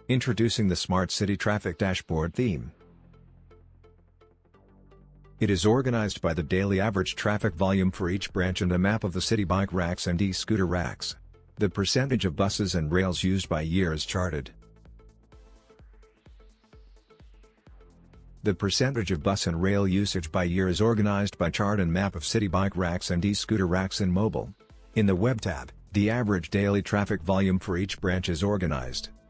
Introducing the Smart City Traffic Dashboard theme. It is organized by the daily average traffic volume for each branch and a map of the city bike racks and e-scooter racks. The percentage of buses and rails used by year is charted. The percentage of bus and rail usage by year is organized by chart and map of city bike racks and e-scooter racks in mobile. In the Web tab, the average daily traffic volume for each branch is organized.